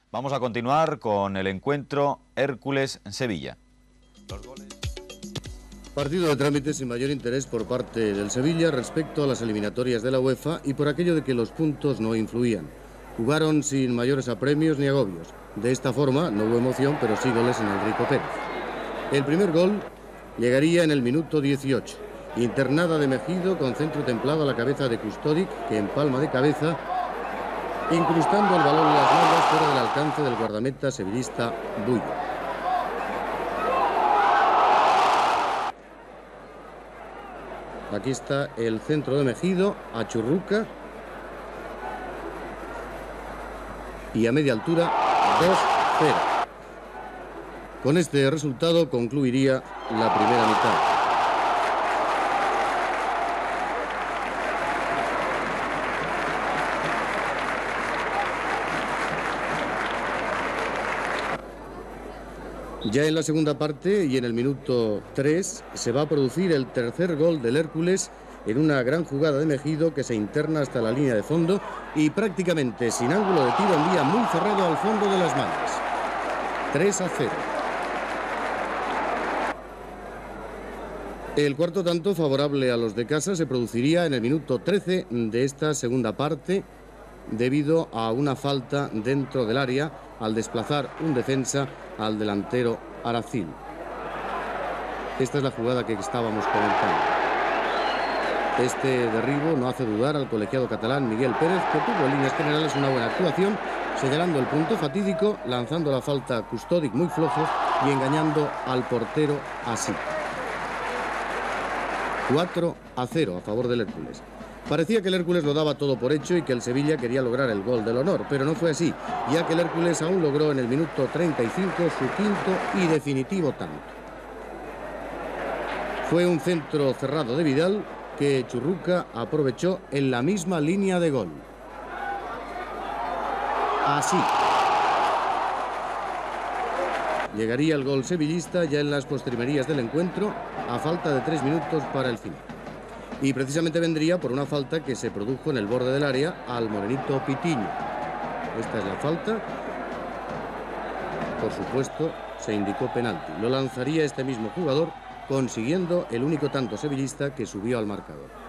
Vamos a continuar con el encuentro Hércules-Sevilla. Partido de trámite sin mayor interés por parte del Sevilla respecto a las eliminatorias de la UEFA y por aquello de que los puntos no influían. Jugaron sin mayores apremios ni agobios. De esta forma no hubo emoción, pero sí goles en el Rico Pérez. El primer gol llegaría en el minuto 18. Internada de Mejido con centro templado a la cabeza de Kustodic, que empalma de cabeza, incrustando el balón en las mangas fuera del alcance del guardameta sevillista Bullo. Aquí está el centro de Mejido a Churruca. Y a media altura, 2-0. Con este resultado concluiría la primera mitad. Ya en la segunda parte y en el minuto 3 se va a producir el tercer gol del Hércules en una gran jugada de Mejido que se interna hasta la línea de fondo y prácticamente sin ángulo de tiro envía muy cerrado al fondo de las mangas. 3-0. El cuarto tanto favorable a los de casa se produciría en el minuto 13 de esta segunda parte debido a una falta dentro del área al desplazar un defensa al delantero Aracil. Esta es la jugada que estábamos comentando. Este derribo no hace dudar al colegiado catalán Miguel Pérez, que tuvo en líneas generales una buena actuación, señalando el punto fatídico, lanzando la falta a Kustodic muy flojo y engañando al portero así. 4-0 a favor del Hércules. Parecía que el Hércules lo daba todo por hecho y que el Sevilla quería lograr el gol del honor, pero no fue así, ya que el Hércules aún logró en el minuto 35 su quinto y definitivo tanto. Fue un centro cerrado de Vidal que Churruca aprovechó en la misma línea de gol. Así. Llegaría el gol sevillista ya en las postrimerías del encuentro, a falta de 3 minutos para el final. Y precisamente vendría por una falta que se produjo en el borde del área al morenito Pitiño. Esta es la falta. Por supuesto, se indicó penalti. Lo lanzaría este mismo jugador, consiguiendo el único tanto sevillista que subió al marcador.